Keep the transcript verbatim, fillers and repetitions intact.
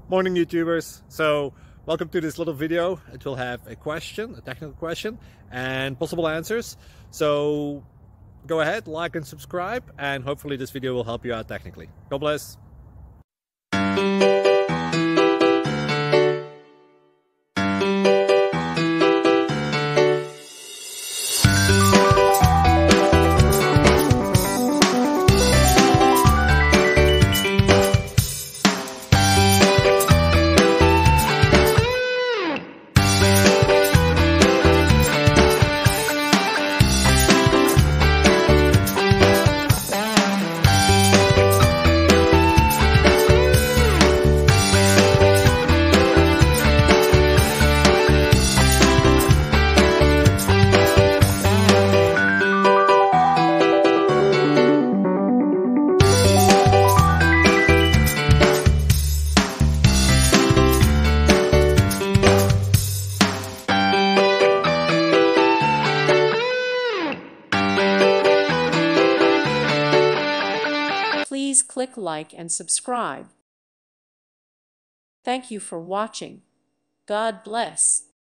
Morning YouTubers. So welcome to this little video. It will have a question, a technical question, and possible answers. So go ahead, like and subscribe, and hopefully this video will help you out technically. God bless. Please click like and subscribe. Thank you for watching. God bless.